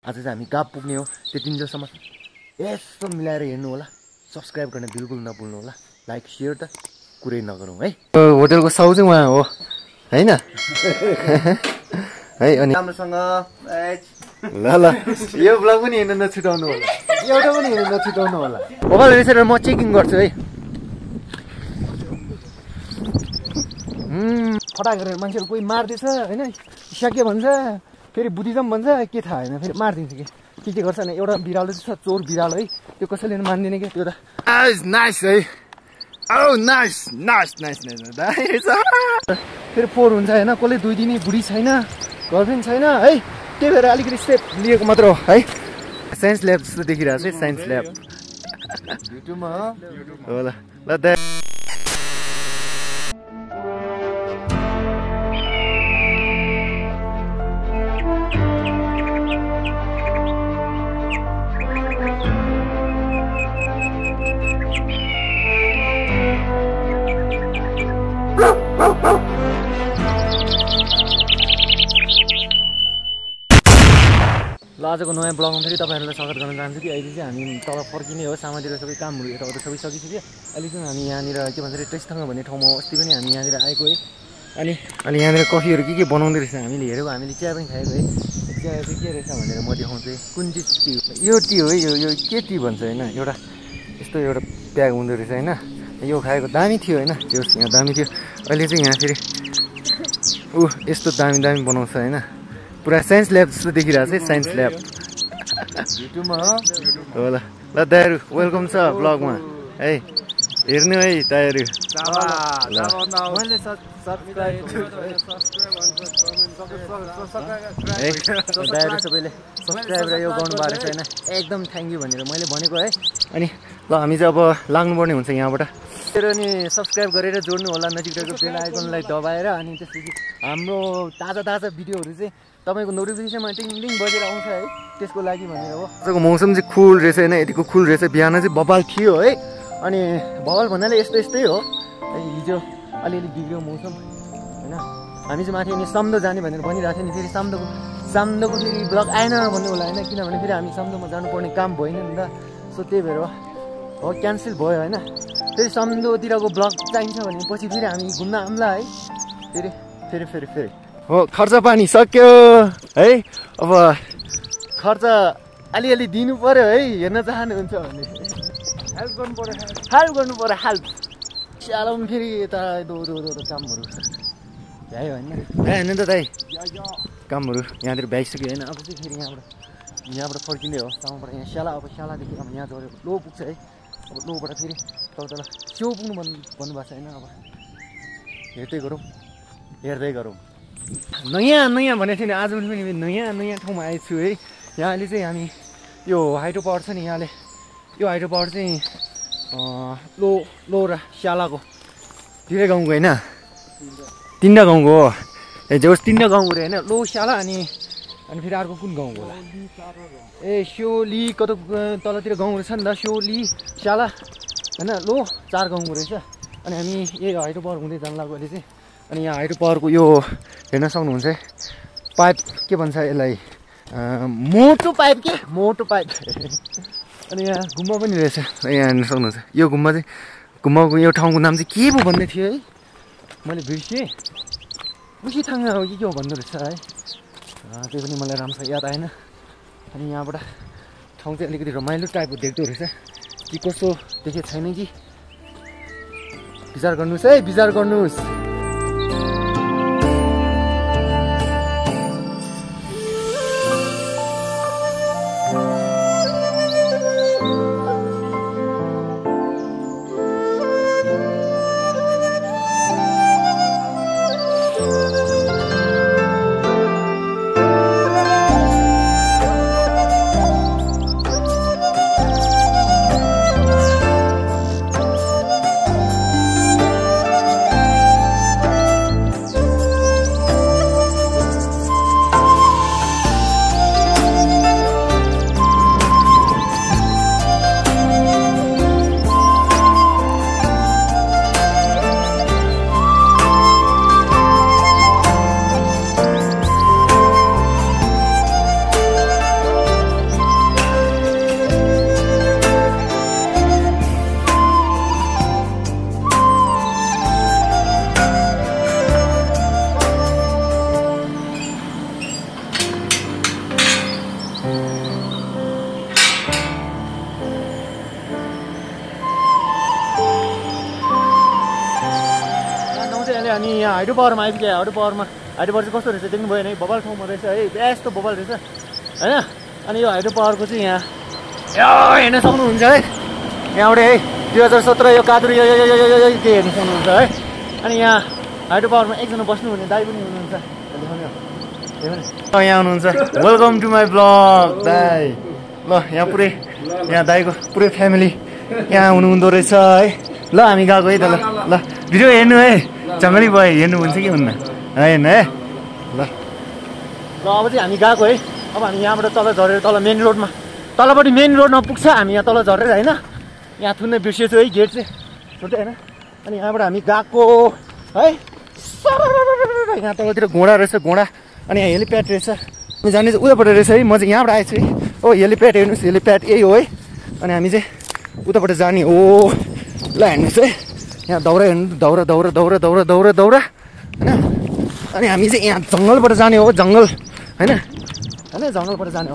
आज चाहिँ हामी कहाँ पुग्ने हो त्यतिन्जेलसम्म यसो मिलाएर हेर्नु होला सब्स्क्राइब गर्न बिल्कुल नभुल्नु होला लाइक सेयर त कुरै नगरौँ है होटलको साउ चाहिँ उहाँ हो हैन है अनि राम्रोसँग ल ल यो ब्लग पनि हेर्न नछुटाउनु होला एउटा पनि हेर्न नछुटाउनु होला मोबाइल रेसेर म चेकिङ गर्छु है फटाक गरेर मान्छेहरू कोही मार्दैछ होइन स्याके भन्छ फेरि बुद्धिज्म भन्छ के थाहा होइन फेरि मारिदिन्छ के गर्छ भने एउटा बिरालो चाहिँ छ चोर बिरालो है त्यो कसैले मान्दैन क्या त्यो त नाइस है फेरि फोहोर हुन्छ होइन कसले 2 दिने बुढी छैन गर्लफ्रेन्ड छैन है त्यही भएर अलिकति स्टेप लिएको मात्र हो है साइन्स ल्याब जस्तो देखिरहेको छ साइन्स ल्याब होला ल आजको नयाँ ब्लगमा फेरि तपाईँहरूलाई स्वागत गर्न चाहन्छु कि अहिले चाहिँ हामी तल फर्किने हो सामातिर सबै कामहरू यताउता सबै सकिसक्यो अहिले चाहिँ हामी यहाँनिर के भन्छ टेस्टसँग भन्ने ठाउँमा अस्ति पनि हामी यहाँनिर आएको है अनि यहाँनिर कफीहरू के बनाउँदै रहेछ हामीले हेरेको हामीले चिया पनि खाएको है चिया चाहिँ के रहेछ भनेर म देखाउँछु कुन चाहिँ टी हो यो टी हो है यो के टी भन्छ होइन एउटा यस्तो एउटा प्याक हुँदो रहेछ होइन यो खाएको दामी थियो होइन त्यो यहाँ दामी थियो अहिले चाहिँ यहाँ फेरि यस्तो दामी दामी बनाउँछ होइन पुरा साइन्स ल्याब जस्तो देखिरहेको छ साइन्स ल्याब युट्युबमा होला ल दाइहरू वेलकम छ ब्लगमा है हेर्नु है दाइहरू दाइहरू सबैले सब्सक्राइब र यो गर्नु भएको छैन एकदम थ्याङ्क यू भनेर मैले भनेको है अनि ल हामी चाहिँ अब लाग्नुपर्ने हुन्छ यहाँबाट अनि सब्सक्राइब गरेर जोड्नु होला नजिकको बेल आइकनलाई दबाएर अनि त्यसपछि हाम्रो ताजा ताजा भिडियोहरू चाहिँ तपाईँको नोटिफिकेसनमा टिङ टिङ बजेर आउँछ है त्यसको लागि भनेर हो आजको मौसम चाहिँ कुल रहेछ होइन यतिको कुल रहेछ बिहान चाहिँ बबाल थियो है अनि बबाल भन्नाले यस्तै हो हिजो अलिअलि बिग्रियो मौसम होइन हामी चाहिँ माथि अनि सम्दो जाने भनेर भनिरहेको थियो नि फेरि साम्दोको फेरि ब्लग आएन भन्नु होला होइन किनभने फेरि हामी साम्दोमा जानुपर्ने काम भएन नि त सो त्यही भएर हो क्यान्सल भयो होइन फेरि सम्दोतिरको ब्लग चाहिन्छ भने पछि फेरि हामी घुम्न आउँला है फेरि हो खर्च पानी सक्यो है अब खर्च अलिअलि दिनु पर्यो है हेर्न चाहनुहुन्छ भने हेल्प गर्नु पर्यो स्यालम फेरि यता कामहरू भ्यायो होइन भ्याएन त दाइ कामहरू यहाँतिर भ्याइसक्यो होइन अब चाहिँ फेरि यहाँबाट फर्किँदै हो सामाबाट यहाँ स्याला अब स्यालादेखि अब यहाँ झऱ्यो लो पुग्छ है अब लोबाट फेरि तल छेउ पुग्नु भन्नुभएको छ होइन अब हेर्दै गरौँ नयाँ भनेको थियो नि आज पनि नयाँ ठाउँमा आएछु है यहाँले चाहिँ हामी यो हाइड्रो पावर छ नि यहाँले यो हाइड्रो पावर चाहिँ लो र स्यालाको दुवै गाउँको होइन 3 गाउँको हो जे होस् 3 गाउँको रे होइन लो स्याला अनि फेरि अर्को कुन गाउँको होला ए स्योली कता तलतिर गाउँ रहेछ नि त स्योली स्याला होइन लो 4 गाउँको रहेछ अनि हामी यही हाइड्रो पावर हुँदै जानु लाग्यो अहिले चाहिँ अनि यहाँ हाइड्रो पावरको यो हेर्न सक्नुहुन्छ है पाइप के भन्छ यसलाई मोटो पाइप अनि यहाँ गुम्बा पनि रहेछ यहाँ हेर्न सक्नुहुन्छ यो गुम्बाको यो ठाउँको नाम चाहिँ के पो भन्दै थियो है मैले बिर्सेँ उसीथाङ्गा हो कि के हो भन्दो रहेछ है त्यो पनि मलाई राम्रोसँग याद आएन अनि यहाँबाट ठाउँ चाहिँ अलिकति रमाइलो टाइपको देख्दो रहेछ कि कस्तो देखेको छैन कि विचार गर्नुहोस् अनि यहाँ हाइड्रो पावरमा आइपुग्यो हाइड्रो पावर चाहिँ कस्तो रहेछ देख्नु भयो नि बबाल ठाउँमा रहेछ है यस्तो बबाल रहेछ होइन अनि यो हाइड्रो पावरको चाहिँ यहाँ हेर्न सक्नुहुन्छ है यहाँबाट है 2017 यो कादुरी के हेर्न सक्नुहुन्छ है अनि यहाँ हाइड्रो पावरमा एकजना बस्नुहुने दाइ पनि हुनुहुन्छ यहाँ हुनुहुन्छ वेलकम टु माई ब्लग दाइ ल यहाँ पुरै यहाँ दाइको पुरै फ्यामिली यहाँ हुनुहुँदो रहेछ है ल हामी गएको है त ल भिडियो हेर्नु है जङ्गली भयो हेर्नुहुन्छ कि हुन्न होइन है ल अब चाहिँ हामी गएको है अब हामी यहाँबाट तल झरेर तल मेन रोडमा तलपट्टि मेन रोडमा पुग्छ हामी यहाँ तल झरेर होइन यहाँ थुन्ने बिर्सेछु है गेट चाहिँ छोटो होइन अनि यहाँबाट हामी गएको है यहाँ तलतिर घोडा रहेछ घोडा अनि यहाँ हेलिप्याड रहेछ जाने चाहिँ उतापट्टि रहेछ है म चाहिँ यहाँबाट आएछु है ओ हेलिप्याड हेर्नुहोस् हेलिप्याड यही हो है अनि हामी चाहिँ उतापट्टि जाने हो ल हेर्नुहोस् है यहाँ दाउरा हेर्नु दाउरा दाउरा दाउरा दाउरा दाउरा दाउरा होइन अनि हामी चाहिँ यहाँ जङ्गलबाट जाने हो जङ्गल होइन होइन जङ्गलबाट जाने हो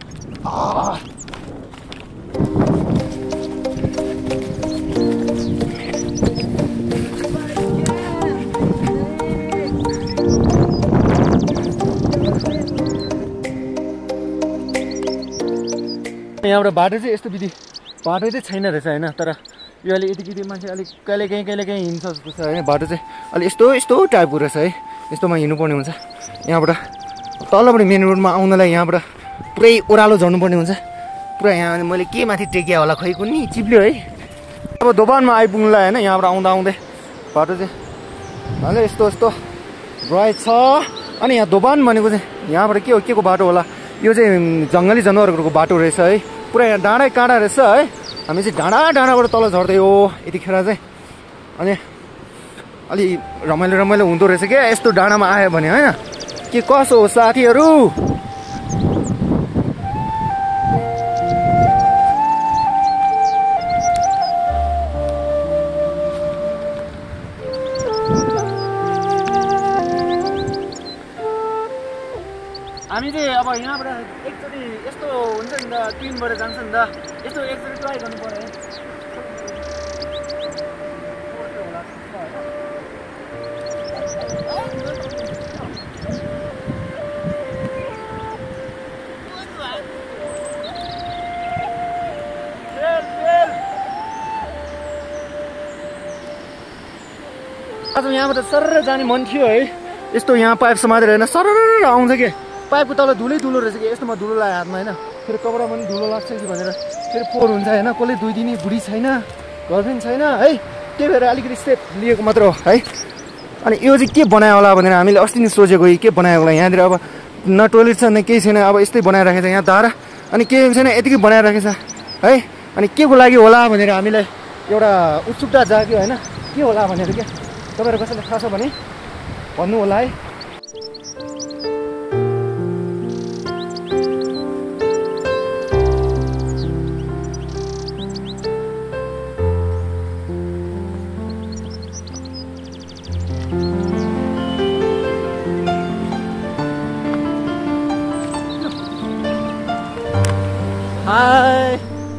यहाँबाट बाटो चाहिँ यस्तो विधि बाटो चाहिँ छैन रहेछ होइन तर यो अहिले यति मान्छे अलिक कहिलेकाहीँ हिँड्छ जस्तो छ होइन बाटो चाहिँ अलिक यस्तो टाइपको रहेछ है यस्तोमा हिँड्नुपर्ने हुन्छ यहाँबाट तलबाट मेन रोडमा आउनलाई यहाँबाट पुरै ओह्रालो झर्नुपर्ने हुन्छ पुरा यहाँ मैले के माथि टेकिया होला खै कुनै चिप्ल्यो है अब दोकानमा आइपुग्नुलाई होइन यहाँबाट आउँदै बाटो चाहिँ अहिले यस्तो रहेछ अनि यहाँ दोकान भनेको चाहिँ यहाँबाट के को बाटो होला यो चाहिँ जङ्गली जनावरहरूको बाटो रहेछ है पुरा यहाँ डाँडै काँडा रहेछ है हामी चाहिँ डाँडाबाट तल झर्दै हो यतिखेर चाहिँ अनि अलि रमाइलो हुँदो रहेछ क्या यस्तो डाँडामा आयो भने होइन के कसो हो साथीहरू हामी चाहिँ अब यहाँबाट एकचोटि यस्तो हुन्छ नि त ट्रेनबाट जान्छ नि त यस्तो एकचोटि ट्राई गर्नु पर्यो है आज यहाँबाट सरर जाने मन थियो है यस्तो यहाँ पाइप समातेर होइन सरर आउँछ के पाइपको तल धुलै धुलो रहेछ कि यस्तोमा धुलो लाग्यो हातमा होइन फेरि कपडामा पनि धुलो लाग्छ कि भनेर फेरि फोहोर हुन्छ होइन कसले 2 दिने बुढी छैन गर्लफ्रेन्ड छैन है त्यही भएर अलिकति स्टेप लिएको मात्र हो है अनि यो चाहिँ के बनायो होला भनेर हामीले अस्ति नै सोचेको के बनायो होला यहाँनिर अब न टोइलेट छ न केही छैन अब यस्तै बनाइराखेको छ यहाँ धारा अनि केही छैन यतिकै बनाइराखेको छ है अनि के को लागि होला भनेर हामीलाई एउटा उत्सुकता जाग्यो होइन के होला भनेर क्या तपाईँहरू कसैलाई थाहा छ भने भन्नु होला है Hi.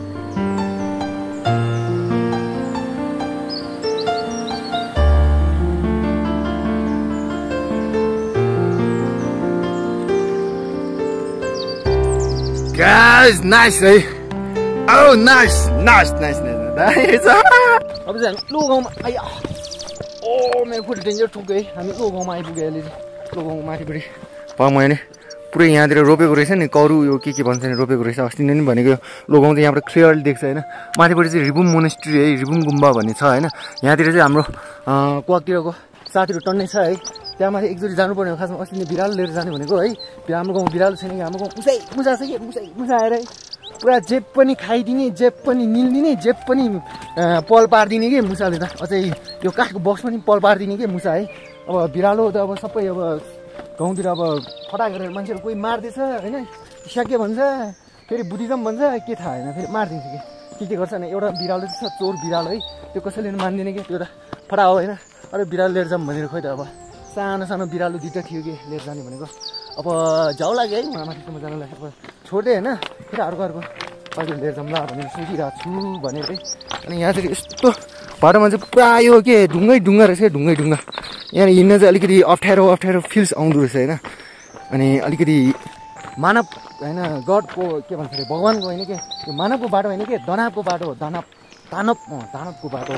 Guys, nice, eh? Oh, nice. Nice. अब चाहिँ लो गाउँमा आइया ओ मेरो फुट डेन्जर ठुक्यो है हामी लो गाउँमा आइपुग्यो अहिले चाहिँ लो गाउँको माथिपट्टि मैले पुरै यहाँतिर रोपेको रहेछ नि कौरु यो के भन्छ नि रोपेको रहेछ अस्ति नै भनेको लो गाउँ चाहिँ यहाँबाट क्लियरली देख्छ होइन माथिपट्टि चाहिँ रिबुम मोनेस्ट्री है रिबुम गुम्बा भन्ने छ होइन यहाँतिर चाहिँ हाम्रो क्वाकतिरको साथीहरू टन्नै छ है त्यहाँ माथि एकचोटि जानुपर्ने हो खासमा अस्ति नै बिरालो लिएर जाने भनेको है हाम्रो गाउँ बिरालो छैन कि हाम्रो गाउँ मुसा छ कि मुसा आएर है पुरा जेब पनि खाइदिने जेब पनि निल्दिने जेब पनि पल पारिदिने कि मुसाले त अझै यो काठको बक्स पनि पल पारिदिने कि मुसा है अब बिरालो त अब सबै अब गाउँतिर अब फटा गरेर मान्छेहरू कोही मार्दैछ होइन इसा के भन्छ फेरि बुद्धिज्म भन्छ के थाहा होइन फेरि मारिदिन्छ के गर्छ भने एउटा बिरालो चाहिँ छ चोर बिरालो है त्यो कसैले पनि मान्दैन कि त्यो त फटा हो होइन अरे बिरालो लिएर जाऊँ भनेर खोइ त अब सानो बिरालो 2टा थियो कि लिएर जाने भनेको अब जाउ लाग्यो है उहाँ माथिसम्म जानलाई अब छोड्दै होइन फेरि अर्को अहिले लिएर जाउँला भनेर सोचिरहेको छु भनेर चाहिँ अनि यहाँ चाहिँ यस्तो बाटोमा चाहिँ पुरा यो के ढुङ्गा रहेछ ढुङ्गा यहाँ हिँड्न चाहिँ अलिकति अप्ठ्यारो फिल्स आउँदो रहेछ होइन अनि अलिकति मानव होइन गडको के भन्छ अरे भगवान्को होइन के त्यो मानवको बाटो होइन के दानवको बाटो हो दानवको बाटो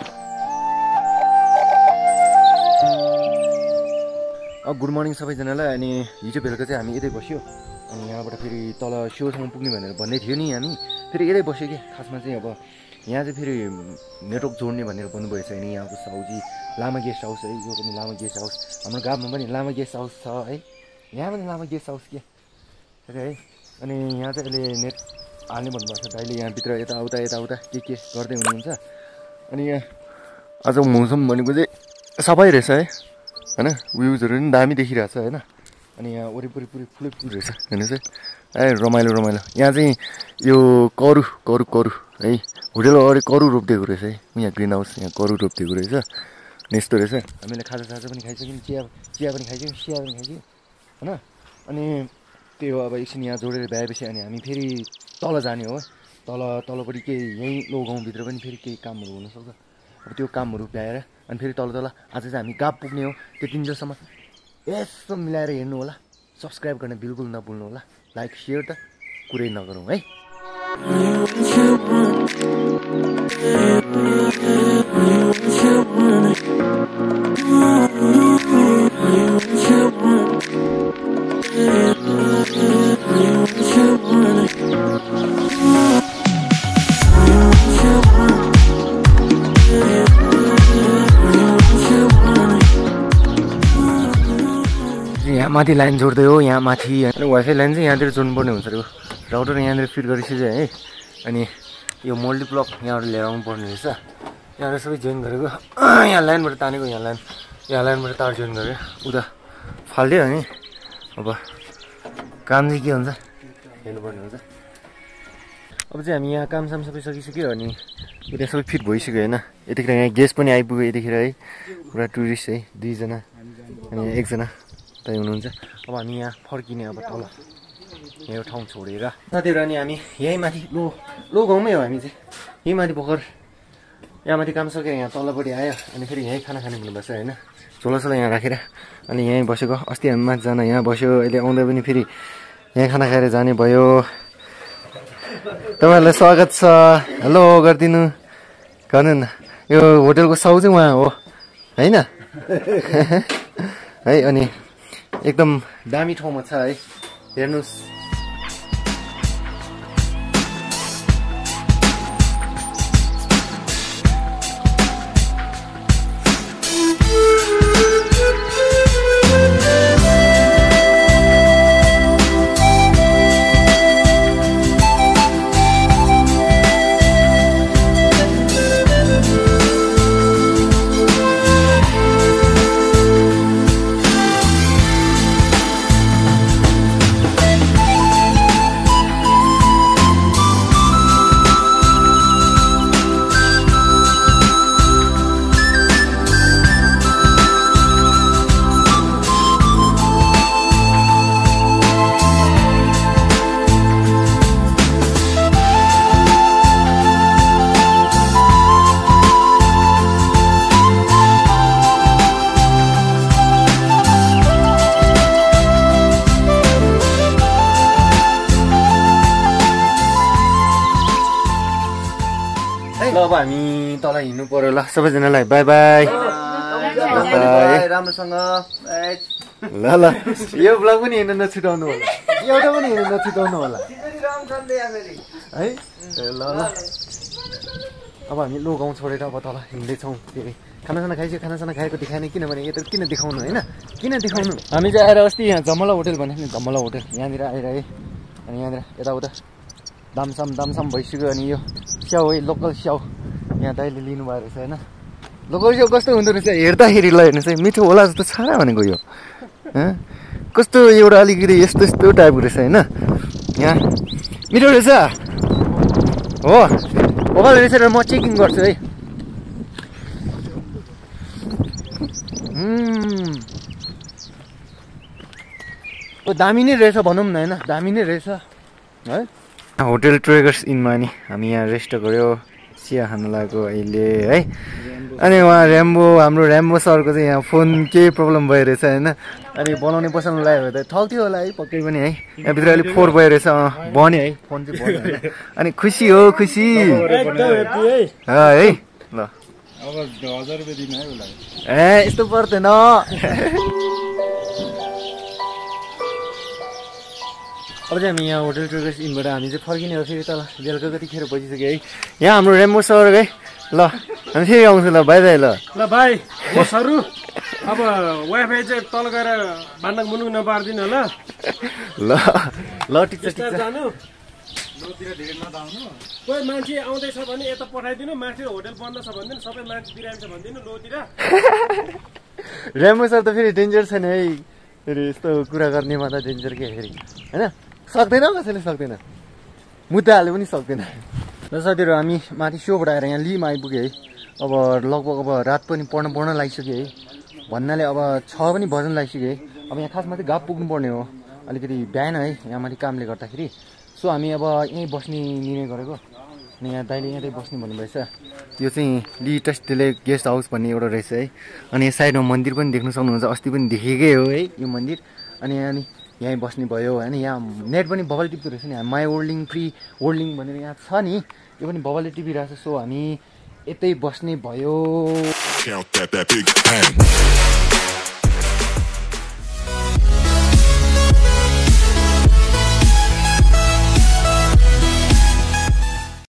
गुड मर्निङ सबैजनालाई अनि हिजो बेलुका चाहिँ हामी यतै बस्यो अनि यहाँबाट फेरि तल सियोसम्म पुग्ने भनेर भन्दै थियो नि हामी फेरि यतै बस्यो कि खासमा चाहिँ अब यहाँ चाहिँ फेरि नेटवर्क जोड्ने भनेर भन्नुभएछ होइन यहाँको साउजी लामा गेस्ट हाउस है यो पनि लामा गेस्ट हाउस हाम्रो गाउँमा पनि लामा गेस्ट हाउस छ है यहाँ पनि लामा गेस्ट हाउस के है अनि यहाँ चाहिँ अहिले नेट हाल्ने भन्नुभएको छ दाइले यहाँभित्र यताउता के गर्दै हुनुहुन्छ अनि यहाँ आज मौसम भनेको चाहिँ सबै रहेछ है होइन भ्युजहरू पनि दामी देखिरहेको छ होइन अनि यहाँ वरिपरि पुरै फुल रहेछ हेर्नुहोस् है रमाइलो यहाँ चाहिँ यो करु है होटेल अगाडि करु रोपिदिएको रहेछ है यहाँ ग्रिन हाउस यहाँ करु रोपिदिएको रहेछ अनि यस्तो रहेछ हामीले खाजा पनि खाइसक्यौँ चिया पनि खाइसक्यौँ चिया पनि खाइसक्यौँ होइन अनि त्यही हो अब एकछिन यहाँ जोडेर भ्याएपछि अनि हामी फेरि तल जाने हो तलपट्टि केही यहीँ लो गाउँभित्र पनि फेरि केही कामहरू हुनसक्छ अब त्यो कामहरू भ्याएर अनि फेरि तल आज चाहिँ हामी गाप पुग्ने हो त्यतिन्जेलसम्म यसो मिलाएर हेर्नु होला सब्सक्राइब गर्न बिल्कुल नभुल्नु होला लाइक सेयर त कुरै नगरौँ है यहाँ माथि लाइन जोड्दै हो यहाँ माथि अनि वाइफाई लाइन चाहिँ यहाँतिर जोड्नुपर्ने हुन्छ अरे राउटर यहाँनिर फिट गरिसक्यो है अनि यो मल्टिप्लक यहाँबाट लिएर आउनु पर्ने रहेछ यहाँबाट सबै जोइन गरेको यहाँ लाइनबाट तानेको यहाँ लाइनबाट तार जोइन गरेर उता फाल्दियो अनि अब काम चाहिँ के हुन्छ हेर्नुपर्ने हुन्छ अब चाहिँ हामी यहाँ कामसाम सबै सकिसक्यो अनि उता सबै फिट भइसक्यो होइन यतिखेर यहाँ गेस्ट पनि आइपुग्यो यतिखेर है पुरा टुरिस्ट है 2 जना अनि 1 जना त्यही हुनुहुन्छ अब हामी यहाँ फर्किने अब तल यो ठाउँ छोडेर साथीहरू अनि हामी यहीँ माथि लो गाउँमै हो हामी चाहिँ यहीँ माथि भर्खर यहाँ माथि काम सकेर यहाँ तलपट्टि आयो अनि फेरि यहीँ खाना खाने भन्नुभएको छ होइन झोलासोला यहाँ राखेर अनि यहीँ बसेको अस्ति हामी माथिजना यहाँ बस्यो अहिले आउँदा पनि फेरि यहीँ खाना खाएर जाने भयो तपाईँहरूलाई स्वागत छ हेलो गरिदिनु गर्नु न यो होटेलको साउ चाहिँ उहाँ हो होइन है अनि एकदम दामी ठाउँमा छ है हेर्नुहोस् अब हामी तल हिँड्नु पर्यो ल सबैजनालाई बाई बाई राम्रोसँग ल ल यो ब्लग पनि हिँड्नु नछुटाउनु होला एउटा पनि हिँड्नु नछुटाउनु होला है ल ल अब हामी लो गाउँ छोडेर अब तल हिँड्दैछौँ फेरि खानासाना खाइसक्यो खानासाना खाएको देखाएन किनभने यता किन देखाउनु होइन किन देखाउनु हामी चाहिँ आएर अस्ति यहाँ जमला होटेल भनेको नि जमला होटेल यहाँनिर आइरहे अनि यहाँनिर यताउता दामसाम भइसक्यो अनि यो स्याउ है लोकल स्याउ यहाँ दाइले लिनुभएको रहेछ होइन लोकल स्याउ कस्तो हुँदो रहेछ हेर्दाखेरि ल हेर्नुहोस् है मिठो होला जस्तो छ भनेको यो कस्तो एउटा अलिकति यस्तो टाइपको रहेछ होइन यहाँ मिठो रहेछ हो ओभर रहेछ र म चेकिङ गर्छु है दामी नै रहेछ भनौँ न होइन, दामी नै रहेछ है। होटल ट्रेगर्स इनमा नि हामी यहाँ रेस्ट गऱ्यो, चिया खान लाग्यो अहिले है। अनि उहाँ हाम्रो ऱ्याम्बो सरको चाहिँ यहाँ फोन केही प्रब्लम भइरहेछ होइन, अनि बनाउने बसाउनु लाग्यो त ठल्थ्यो होला है पक्कै पनि है। यहाँभित्र अलिक फोहोर भइरहेछ, बन्यो है फोन चाहिँ बन्यो। अनि खुसी हो खुसी है ल। अब 1000 रुपैयाँ दिनु है उसलाई। यस्तो पर्दैन। अब चाहिँ हामी यहाँ होटल ट्रेगर्स इनबाट हामी चाहिँ फर्किने हो फेरि तल। बेलुका कतिखेर बजिसक्यो है। यहाँ हाम्रो रेम्बो सर है ल, हामी फेरि आउँछौँ ल बाई बाई। ल भाइ बसहरू अब वाइफाई चाहिँ तल गएर भान्डक मुनुक नपारिदिनु होला। ल ल ठिक छ ठिक छ। जानु कोही मान्छे आउँदैछ भने यता पठाइदिनु, माथि होटल बन्द छ भनिदिनु, सबै मान्छे बिरामी छ भनिदिनु लोतिर। रेम्बो सर त फेरि डेन्जर छ नि है, फेरि यस्तो कुरा गर्नेमा त डेन्जर के फेरि होइन, सक्दैन कसैले सक्दैन, मुद्दा हाल्नु पनि सक्दैन। र साथीहरू हामी माथि सोबाट आएर यहाँ लिमा आइपुग्यो है। अब लगभग अब रात पनि पढ्न लागिसक्यो है, भन्नाले अब 6 पनि बज्न लागिसक्यो है। अब यहाँ खासमा चाहिँ गाप पुग्नुपर्ने हो, अलिकति बिहान है यहाँ माथि कामले गर्दाखेरि। सो हामी अब यहीँ बस्ने निर्णय गरेको, अनि यहाँ दाइले यहीँ बस्ने भन्नुभएछ। यो चाहिँ ली टेस्टले गेस्ट हाउस भन्ने एउटा रहेछ है। अनि यहाँ साइडमा मन्दिर पनि देख्नु सक्नुहुन्छ, अस्ति पनि देखेकै हो है यो मन्दिर। अनि यहीँ बस्ने भयो होइन। यहाँ नेट पनि बबल टिप्दो रहेछ नि, माई वर्ल्डिङ फ्री वर्ल्डिङ भनेर यहाँ छ नि, यो पनि बबलले टिपिरहेछ। सो हामी यतै बस्ने भयो।